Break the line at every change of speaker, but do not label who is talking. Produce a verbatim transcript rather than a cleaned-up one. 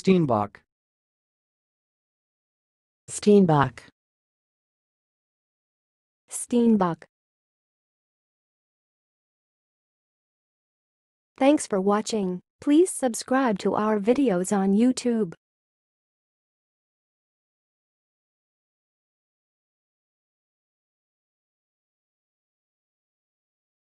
steenboc,
steenboc,
steenboc. Thanks for watching. Please subscribe to our videos on YouTube.